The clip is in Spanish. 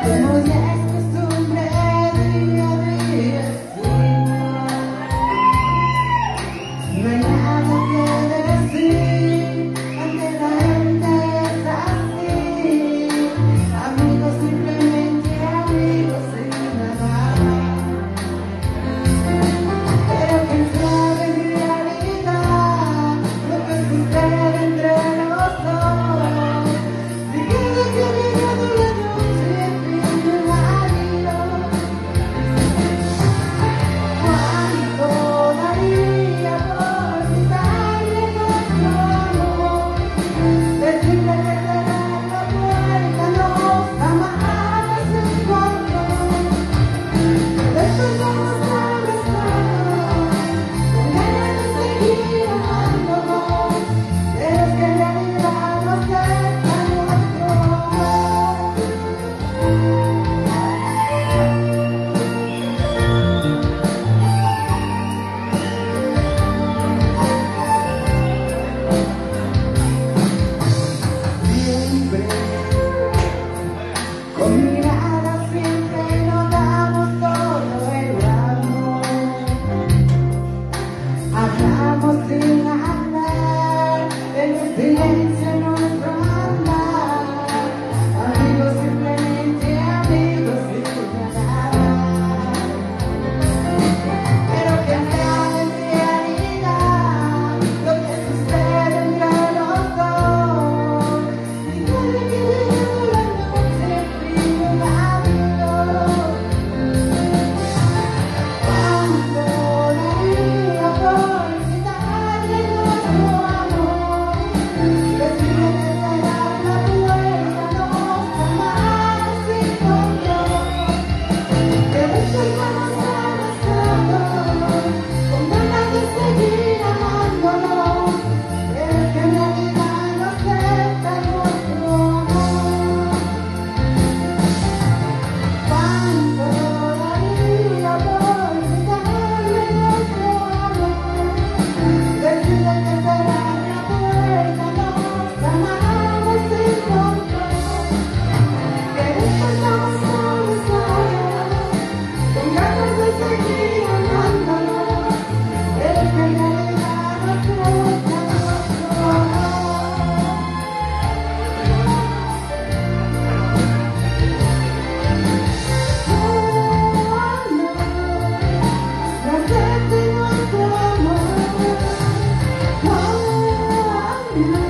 como ya es costumbre día a día, no hay nada que decir, ante la gente es así, amigos simplemente amigos sin nada, pero quién sabe en realidad lo que sucede entre los dos, si queda que llegado la noche fin de marido, cuánto daría por quitarle nuestro amor, decirle que cerrar la puerta nos jamás se encontró, después vamos abrazados, con ganas de seguir amándonos, pero es que en realidad no acepta nuestro amor. Siempre, con mirada siempre nos damos todo el amor, hablamos sin hablar, en el silencio nuestro andar, amigos simplemente amigos sin nada, pero que sea en realidad lo que sucede entre los dos, y puede que llegado la noche frío marido, cuánto daría por quitarle nuestro amor, decirle que cerrar la puerta nos jamás se encontró, que después vamos abrazados, con ganas de seguir amándonos, pero es que en realidad no acepta nuestro amor. Cuánto daría por quitarle nuestro amor, decirle que cerrar la puerta nos jamás se encontró, que después vamos abrazados, con ganas de seguir amándonos, pero es que en realidad no acepta nuestro amor. No acepte nuestro amor.